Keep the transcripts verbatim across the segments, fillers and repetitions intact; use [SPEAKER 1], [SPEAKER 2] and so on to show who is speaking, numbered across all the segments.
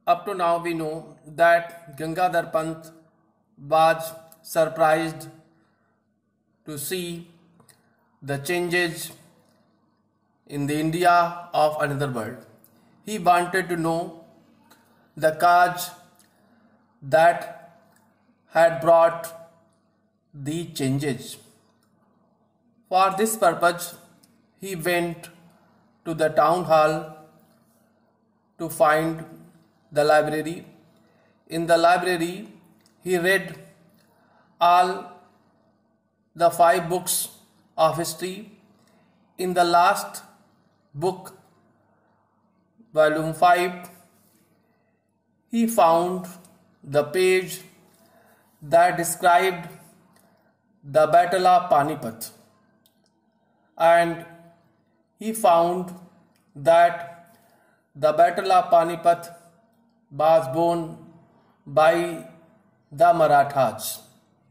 [SPEAKER 1] Up to now, we know that Gangadhar Pant was surprised to see the changes in the India of another world. He wanted to know the cause that had brought the changes. For this purpose, he went to the town hall to find the library. In the library, he read all the five books of history. In the last book, volume five, he found the page that described the Battle of Panipat, and he found that the Battle of Panipat was won by the Marathas,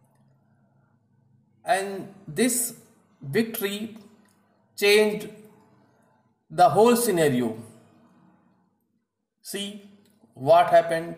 [SPEAKER 1] and this victory changed the whole scenario. See what happened.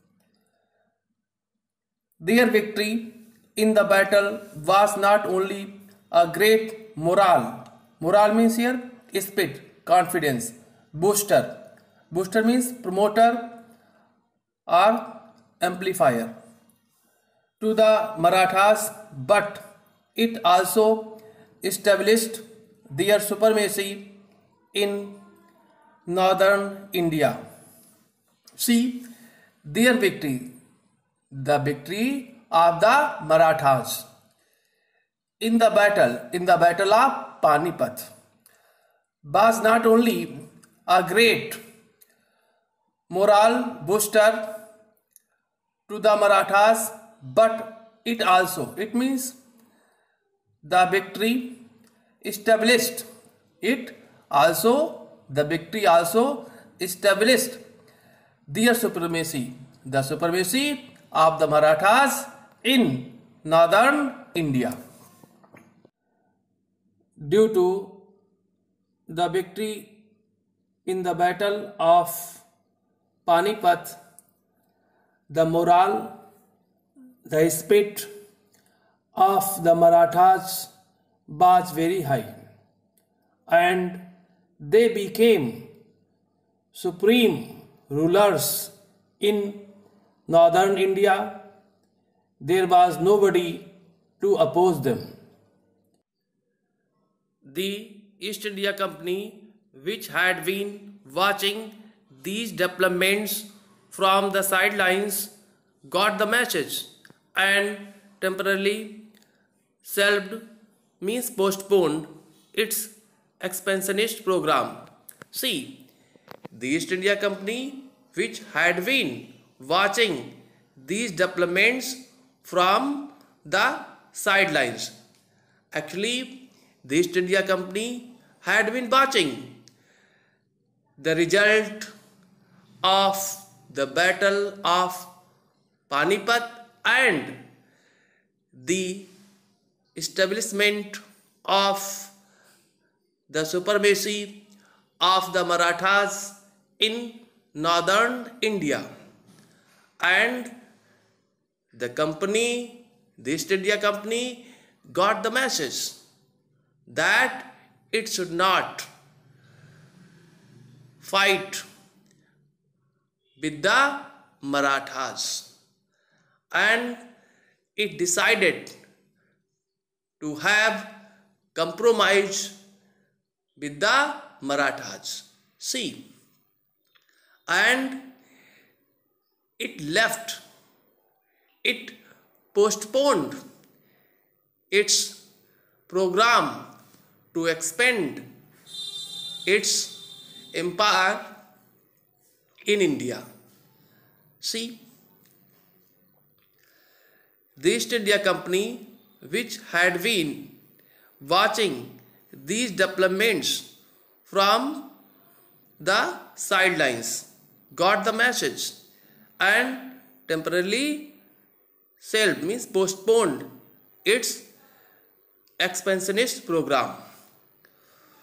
[SPEAKER 1] Their victory in the battle was not only a great morale. Morale means here spirit, confidence, booster. Booster means promoter or amplifier to the Marathas, but it also established their supremacy in northern India. See their victory, the victory of the Marathas in the battle, in the battle of Panipat, was not only a great morale booster to the Marathas, but it also, it means the victory established, it also, the victory also established their supremacy, the supremacy of the Marathas in northern India. Due to the victory in the battle of Panipat, the morale, the spirit of the Marathas was very high, and they became supreme rulers in northern India. There was nobody to oppose them. The East India Company, which had been watching these developments from the sidelines, got the message and temporarily shelved, means postponed, its expansionist program. See, the East India Company, which had been watching these developments from the sidelines. Actually, the East India Company had been watching the result of the Battle of Panipat and the establishment of the supremacy of the Marathas in northern India, and the company, the East India Company, got the message that it should not fight with the Marathas, and it decided to have compromise with the Marathas. See, and it left, it postponed its program to expand its empire in India. See, the East India Company, which had been watching these developments from the sidelines, got the message and temporarily shelved, means postponed, its expansionist program.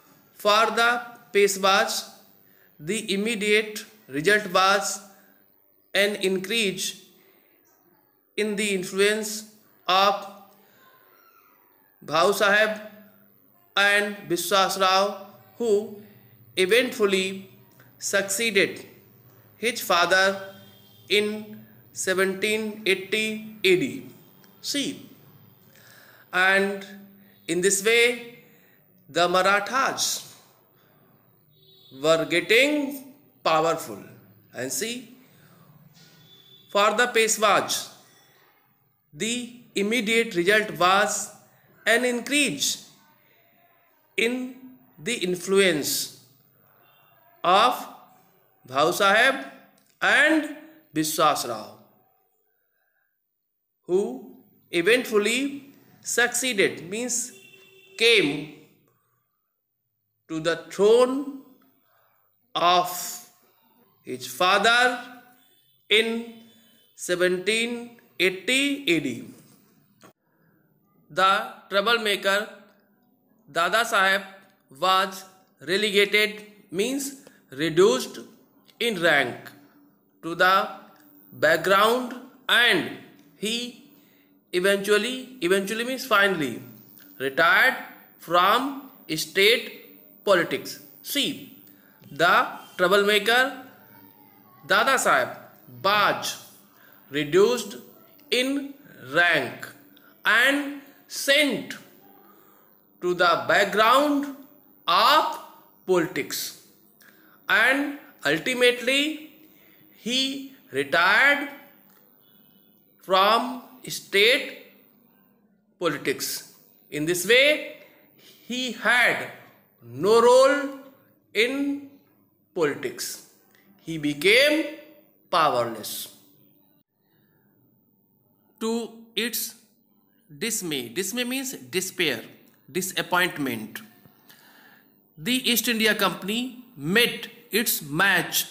[SPEAKER 1] For the Peshwas, the immediate result was an increase in the influence of Bhau Sahib and Biswas Rao, who eventually succeeded his father in seventeen eighty A D. See, and in this way the Marathas were getting powerful. And see, for the Peshwas, the immediate result was an increase in the influence of Bhau Sahib and Biswas Rao, who eventually succeeded, means came to the throne of his father in seventeen eighty A D. The troublemaker Dada Sahib was relegated, means reduced in rank, to the background, and he eventually, eventually means finally, retired from state politics. See, the troublemaker Dada Sahib was reduced in rank and sent to the background of politics, and ultimately he retired from state politics. In this way, he had no role in politics. He became powerless. To its dismay, dismay means despair, disappointment, the East India Company met its match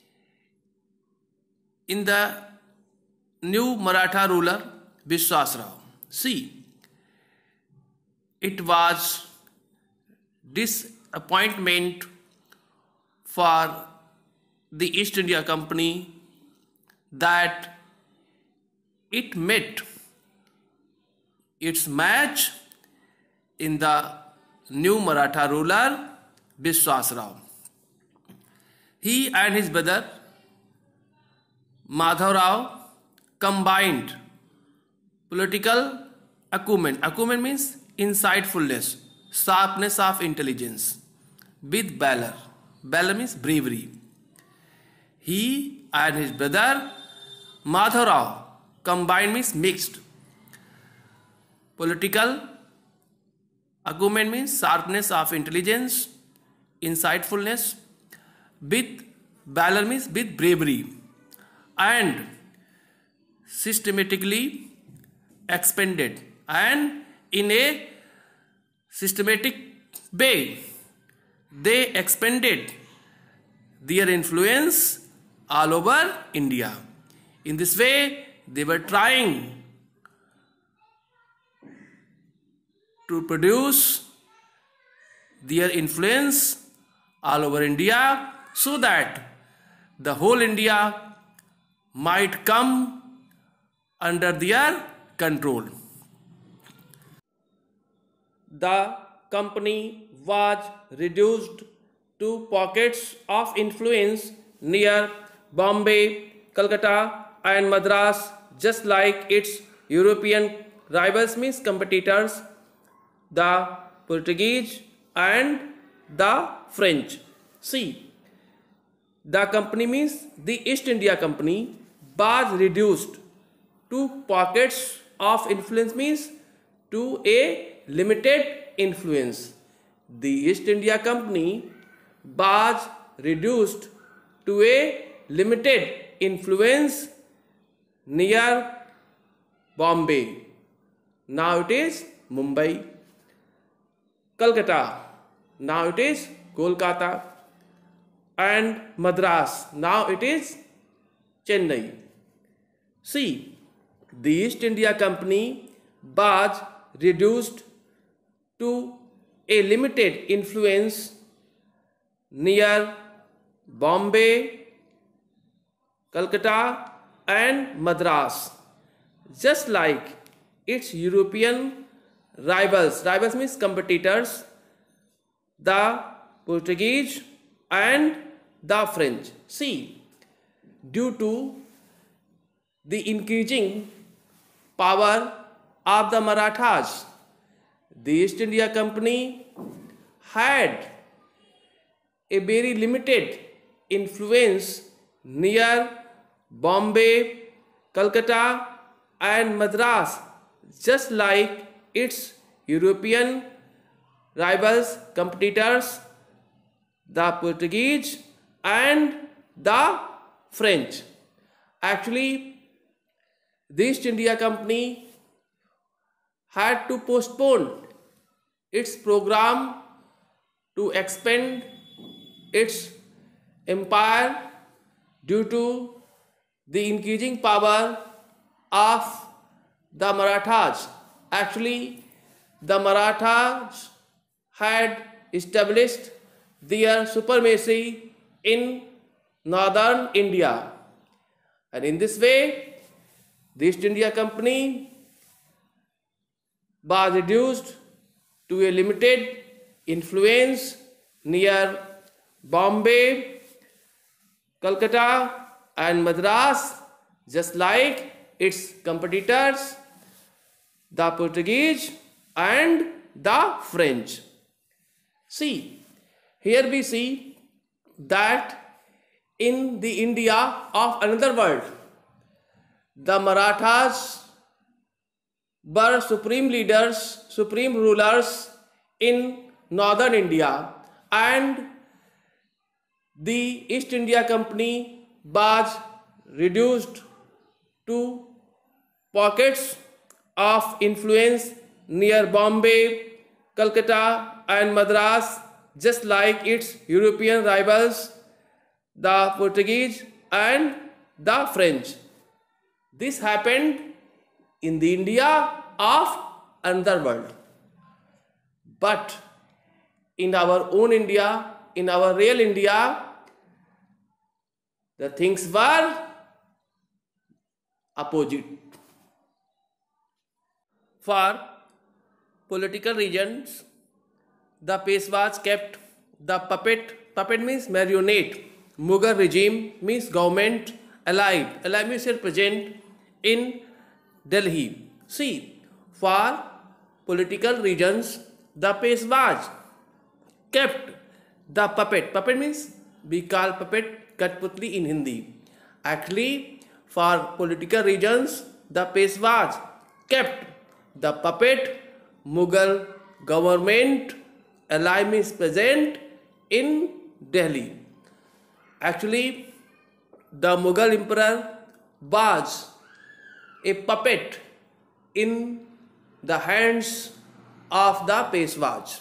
[SPEAKER 1] in the new Maratha ruler Biswas Rao. See, it was disappointment for the East India Company that it met its match in the new Maratha ruler Biswas Rao. He and his brother Madhav Rao combined political acumen. Acumen means insightfulness, sharpness of intelligence, with valor. Valor means bravery. He and his brother Madhav Rao combined means mixed. Political acumen means sharpness of intelligence, insightfulness, with valor means with bravery, and systematically expanded, and in a systematic way they expanded their influence all over India. In this way they were trying to produce their influence all over India, so that the whole India might come under their control. The company was reduced to pockets of influence near Bombay, Calcutta and Madras, just like its European rivals, means competitors, the Portuguese and the French. See, the company means the East India Company was reduced to pockets of influence, means to a limited influence. The East India Company was reduced to a limited influence near Bombay. Now it is Mumbai. Calcutta. Now it is Kolkata. And Madras. Now it is Chennai. See, the East India Company was reduced to a limited influence near Bombay, Calcutta, and Madras, just like its European rivals. Rivals means competitors, the Portuguese and the French. See, due to the increasing power of the Marathas, the East India Company had a very limited influence near Bombay, Calcutta and Madras, just like its European rivals, competitors, the Portuguese and the French. Actually, the East India Company had to postpone its program to expand its empire due to the increasing power of the Marathas. Actually, the Marathas had established their supremacy in northern India, and in this way the East India Company was reduced to a limited influence near Bombay, Calcutta and Madras, just like its competitors, the Portuguese and the French. See, here we see that in the India of another world, the Marathas were supreme leaders, supreme rulers in northern India, and the East India Company was reduced to pockets of influence near Bombay, Calcutta and Madras, just like its European rivals, the Portuguese and the French. This happened in the India of another world. But in our own India, in our real India, the things were opposite. For political reasons, the Peshwas kept the puppet, puppet means marionette, Mughal regime means government alive, alive means present in Delhi. See, for political reasons, the Peshwas kept the puppet, puppet means we call puppet Katputli in Hindi. Actually, for political reasons, the Peshwas kept the puppet Mughal government alive means present in Delhi. Actually, the Mughal emperor was a puppet in the hands of the Peshwas.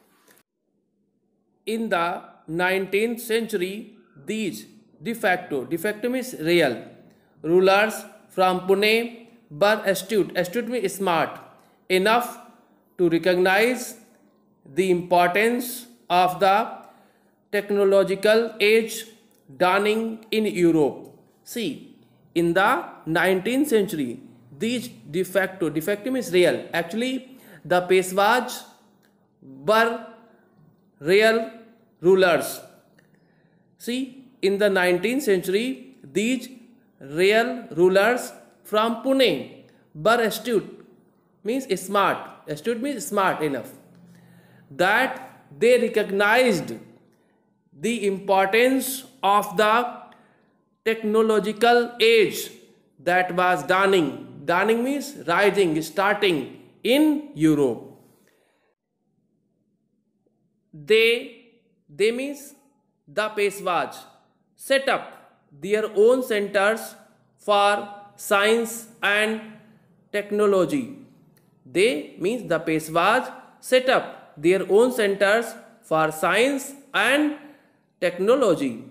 [SPEAKER 1] In the nineteenth century, these de facto, de facto means real, rulers from Pune were astute, astute means smart, enough to recognize the importance of the technological age dawning in Europe. See, in the nineteenth century, these de facto, de facto means real. Actually, the Peshwas were real rulers. See, in the nineteenth century, these real rulers from Pune were astute, means smart. Astute means smart enough, that they recognized the importance of the technological age that was dawning. Dawning means rising, starting in Europe. They, they means the Peshwas set up their own centers for science and technology. They means the Peshwas set up their own centers for science and technology.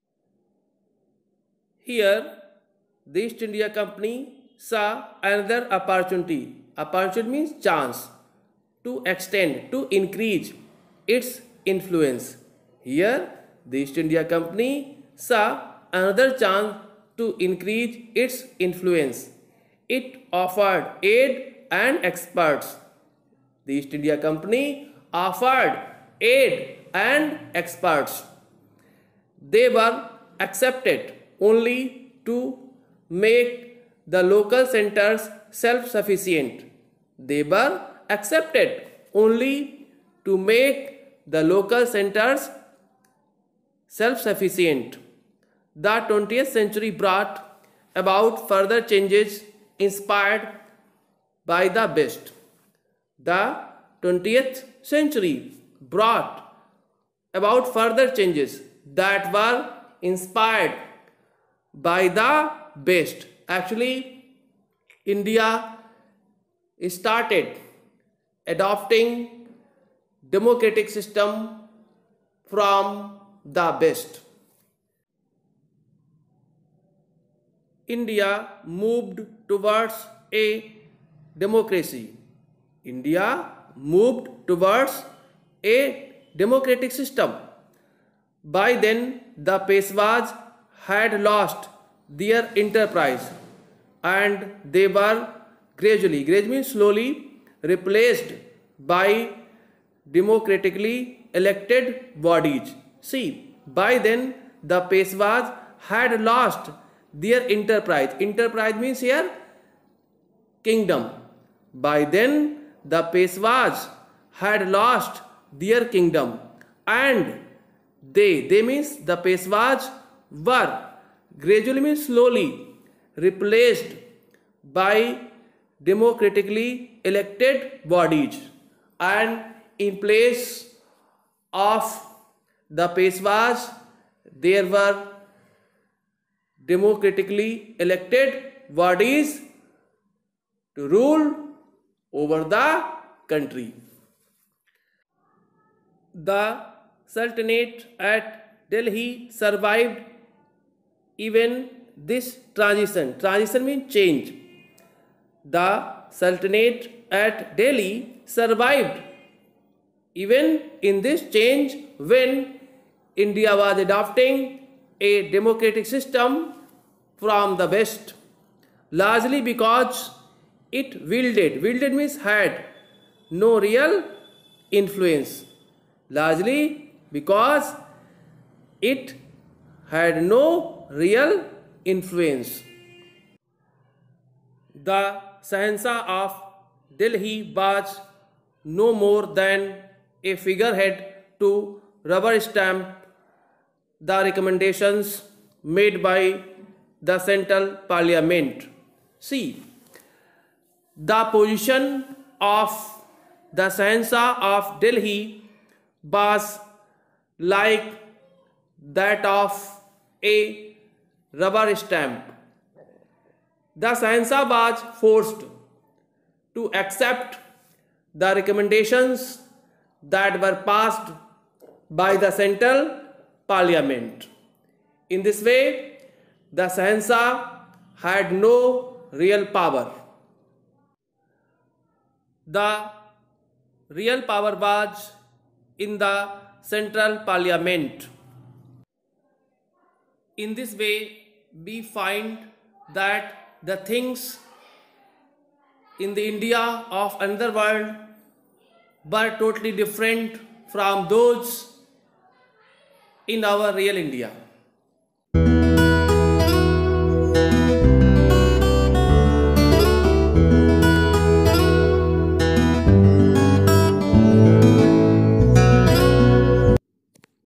[SPEAKER 1] Here, the East India Company saw another opportunity. Opportunity means chance to extend, to increase its influence. Here, the East India Company saw another chance to increase its influence. It offered aid and experts. The East India Company offered aid and experts. They were accepted only to make the local centers self-sufficient. They were accepted only to make the local centers self-sufficient. The twentieth century brought about further changes inspired by the best. The twentieth century brought about further changes that were inspired by the best. Actually, India started adopting democratic system from the best. India moved towards a democracy. India moved towards a democratic system. By then, the Peshwas had lost their enterprise and they were gradually, gradually means slowly, replaced by democratically elected bodies. See, by then the Peshwas had lost their enterprise. Enterprise means here kingdom. By then the Peshwas had lost their kingdom and they, they means the Peshwas were gradually means slowly replaced by democratically elected bodies, and in place of the Peshwas there were democratically elected bodies to rule over the country. The Sultanate at Delhi survived even this transition. Transition means change. The Sultanate at Delhi survived even in this change when India was adopting a democratic system from the West, largely because it wielded, wielded means had no real influence, largely because it had no real influence. The Shahanshah of Delhi was no more than a figurehead to rubber stamp the recommendations made by the central parliament. See, the position of the Shahanshah of Delhi was like that of a rubber stamp. The Shahanshah was forced to accept the recommendations that were passed by the central parliament. In this way, the Shahanshah had no real power. The real power was in the central parliament. In this way, we find that the things in the India of another world were totally different from those in our real India.